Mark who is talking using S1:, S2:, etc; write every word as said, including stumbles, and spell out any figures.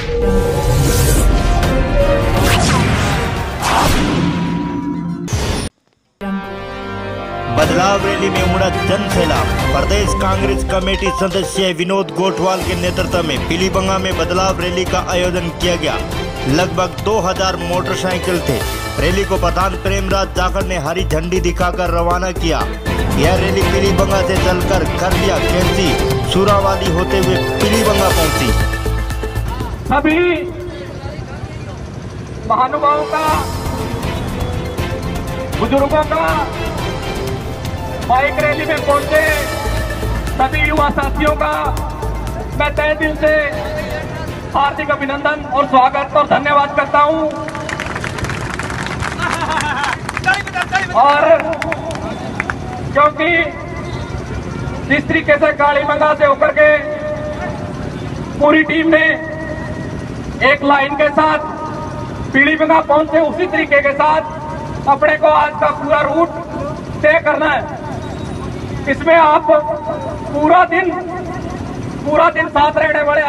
S1: बदलाव रैली में उमड़ा जन सैलाब। प्रदेश कांग्रेस कमेटी सदस्य विनोद गोठवाल के नेतृत्व में पीलीबंगा में बदलाव रैली का आयोजन किया गया। लगभग दो हज़ार मोटरसाइकिल थे। रैली को प्रधान प्रेमराज जाखड़ ने हरी झंडी दिखाकर रवाना किया। यह रैली पीलीबंगा से चलकर खरदिया, कैंची, सूरावाली होते हुए पीलीबंगा पहुंची।
S2: सभी महानुभावों का, बुजुर्गों का बाइक रैली में पहुंचे सभी युवा साथियों का मैं तहे दिल से हार्दिक अभिनंदन और स्वागत और धन्यवाद करता हूं। और क्योंकि जिस तरीके से कालीबंगा से होकर के पूरी टीम ने एक लाइन के साथ पीलीबंगा पहुंचे, उसी तरीके के साथ अपने को आज का पूरा रूट तय करना है। इसमें आप पूरा दिन पूरा दिन साथ रहने वाले